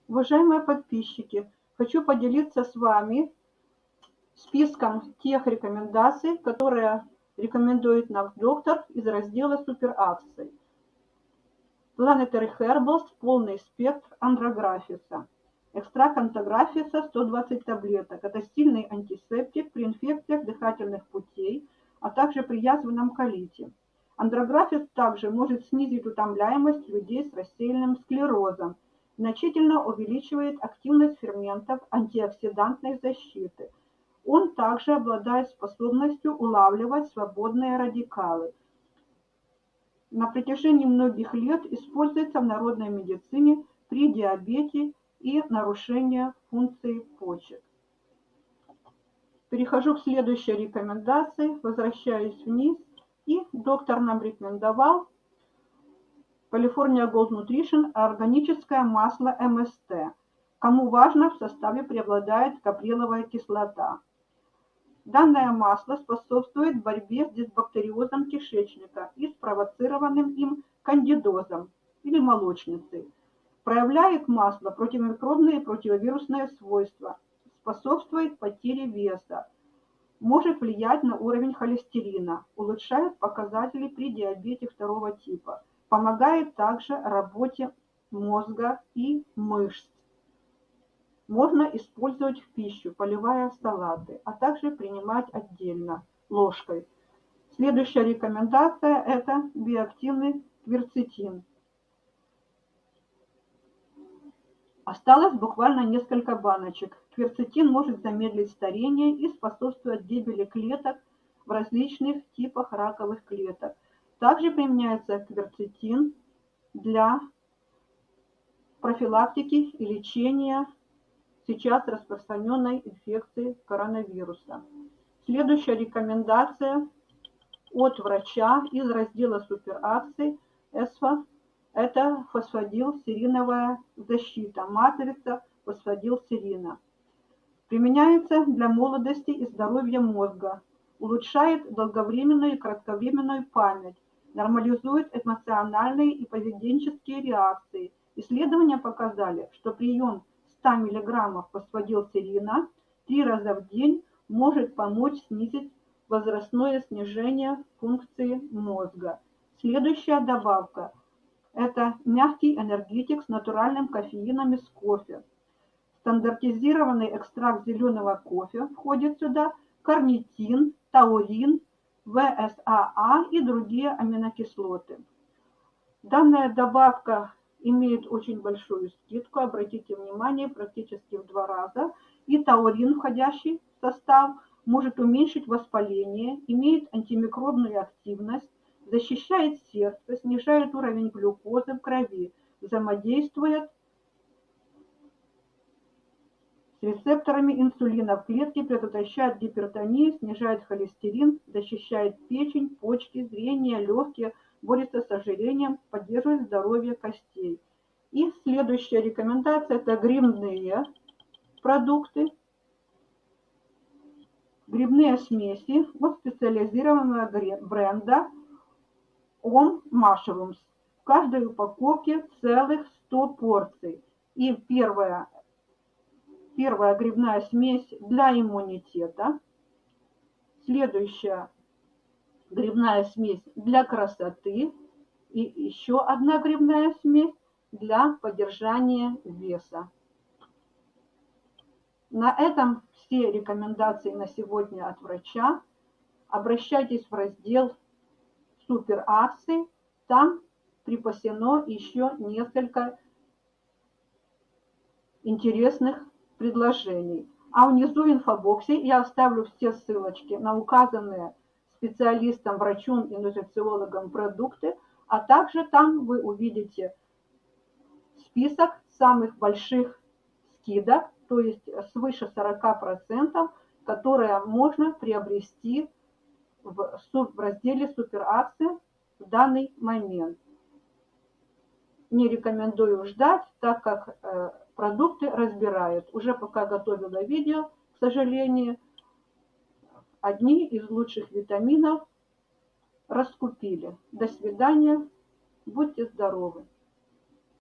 Уважаемые подписчики, хочу поделиться с вами списком тех рекомендаций, которые рекомендует нам доктор из раздела суперакций. Planetary Herbals полный спектр андрографиса. Экстракт андрографиса 120 таблеток. Это сильный антисептик при инфекциях дыхательных путей, а также при язвенном колите. Андрографис также может снизить утомляемость людей с рассеянным склерозом, значительно увеличивает активность ферментов антиоксидантной защиты. Он также обладает способностью улавливать свободные радикалы. На протяжении многих лет используется в народной медицине при диабете и нарушении функции почек. Перехожу к следующей рекомендации, возвращаюсь вниз, и доктор нам рекомендовал California Gold Nutrition органическое масло МСТ. Кому важно, в составе преобладает каприловая кислота. Данное масло способствует борьбе с дисбактериозом кишечника и спровоцированным им кандидозом или молочницей. Проявляет масло противомикробные и противовирусные свойства, способствует потере веса, может влиять на уровень холестерина, улучшает показатели при диабете второго типа, помогает также работе мозга и мышц. Можно использовать в пищу, поливая салаты, а также принимать отдельно, ложкой. Следующая рекомендация – это биоактивный кверцетин. Осталось буквально несколько баночек. Кверцетин может замедлить старение и способствовать гибели клеток в различных типах раковых клеток. Также применяется кверцетин для профилактики и лечения сейчас распространенной инфекции коронавируса. Следующая рекомендация от врача из раздела суперакций ЭСФА – это фосфодилсериновая защита, матрица фосфодилсерина. Применяется для молодости и здоровья мозга, улучшает долговременную и кратковременную память, нормализует эмоциональные и поведенческие реакции. Исследования показали, что прием 100 мг фосфодилсерина 3 раза в день может помочь снизить возрастное снижение функции мозга. Следующая добавка – это мягкий энергетик с натуральным кофеином из кофе. Стандартизированный экстракт зеленого кофе входит сюда карнитин, таурин, ВСАА и другие аминокислоты. Данная добавка имеет очень большую скидку, обратите внимание, практически в 2 раза. И таурин, входящий в состав, может уменьшить воспаление, имеет антимикробную активность, защищает сердце, снижает уровень глюкозы в крови, взаимодействует с рецепторами инсулина в клетке, предотвращает гипертонию, снижает холестерин, защищает печень, почки, зрение, легкие, борется с ожирением, поддерживает здоровье костей. И следующая рекомендация – это грибные продукты, грибные смеси от специализированного бренда Om Mushrooms. В каждой упаковке целых 100 порций. И первая грибная смесь для иммунитета, следующая грибная смесь для красоты и еще одна грибная смесь для поддержания веса. На этом все рекомендации на сегодня от врача. Обращайтесь в раздел суперакций, там припасено еще несколько интересных предложений. А внизу в инфобоксе я оставлю все ссылочки на указанные специалистом, врачом и нутрициологом продукты, а также там вы увидите список самых больших скидок, то есть свыше 40%, которые можно приобрести в разделе суперакции в данный момент. Не рекомендую ждать, так как продукты разбирают. Уже пока готовила видео, к сожалению, одни из лучших витаминов раскупили. До свидания, будьте здоровы!